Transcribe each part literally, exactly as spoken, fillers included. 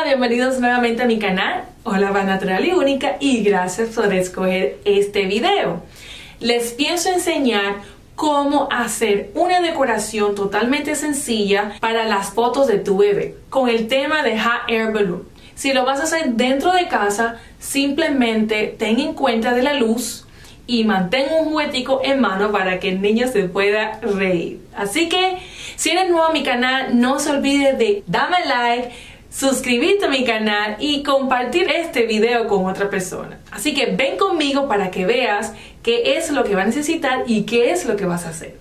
bienvenidos nuevamente a mi canal. Hola, va natural y única y gracias por escoger este video. Les pienso enseñar cómo hacer una decoración totalmente sencilla para las fotos de tu bebé con el tema de Hot Air Balloon. Si lo vas a hacer dentro de casa, simplemente ten en cuenta de la luz y mantén un juguetico en mano para que el niño se pueda reír. Así que si eres nuevo a mi canal, no se olvide de darme like, suscribirte a mi canal y compartir este video con otra persona. Así que ven conmigo para que veas qué es lo que va a necesitar y qué es lo que vas a hacer.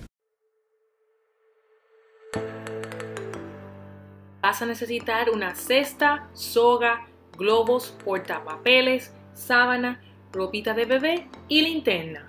Vas a necesitar una cesta, soga, globos, portapapeles, sábana, ropita de bebé y linterna.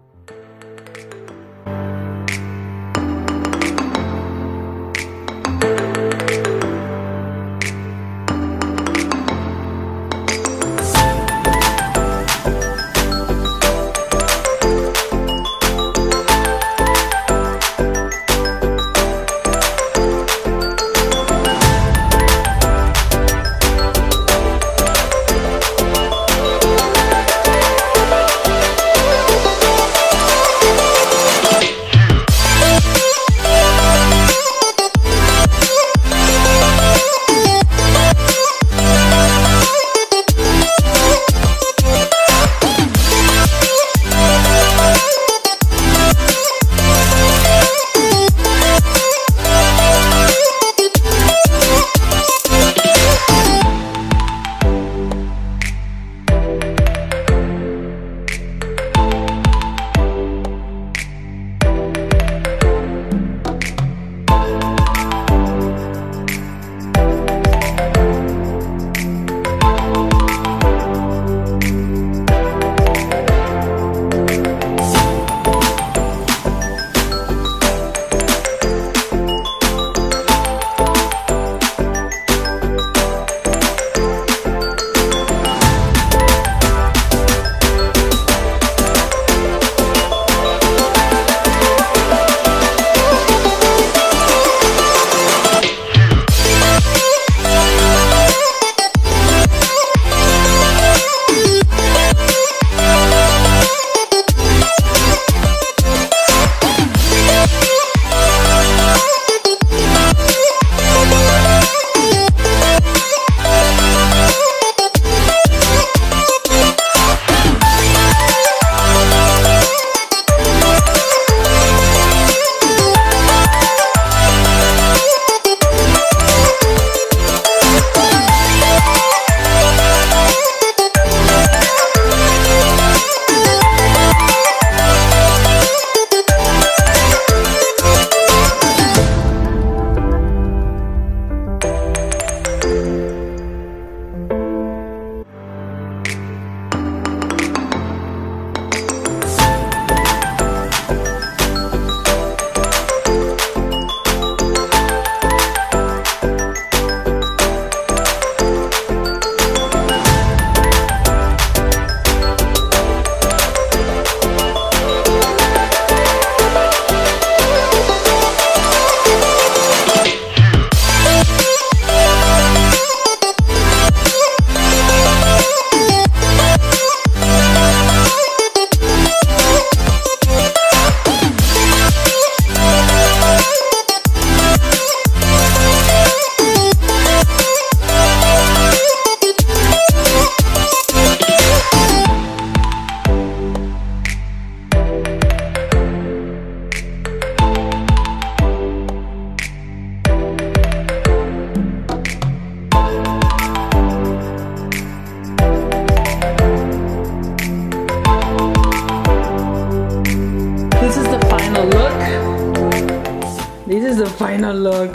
This is the final look.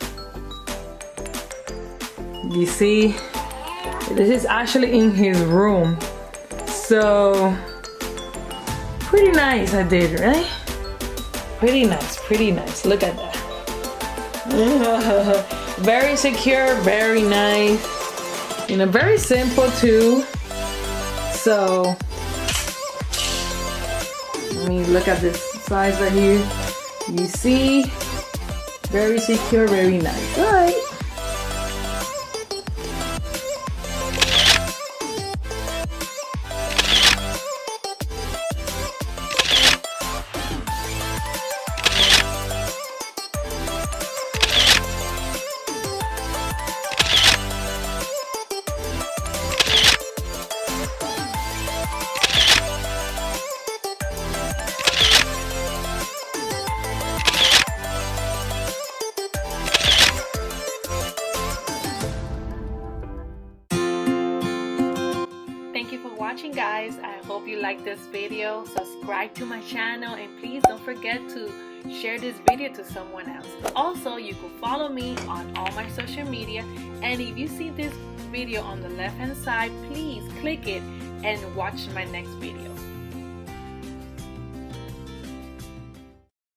You see, this is actually in his room. So, pretty nice I did, right? Pretty nice, pretty nice. Look at that. Very secure, very nice. You know, very simple too. So, let me look at this size right here. You see, very secure, very nice. All right. watching, guys. I hope you like this video. Subscribe to my channel and please don't forget to share this video to someone else. Also, you can follow me on all my social media, and if you see this video on the left hand side, please click it and watch my next video.